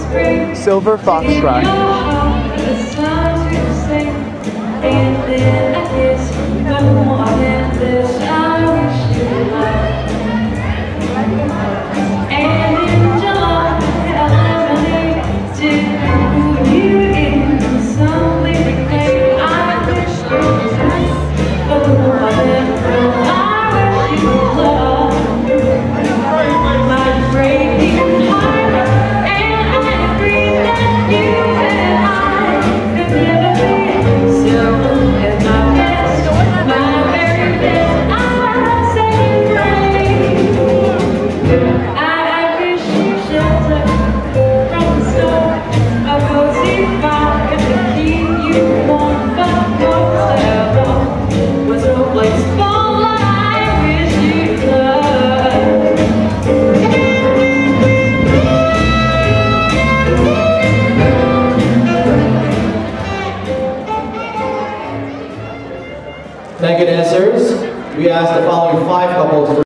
Silver Foxtrot. Thank you, dancers. We asked the following 5 couples to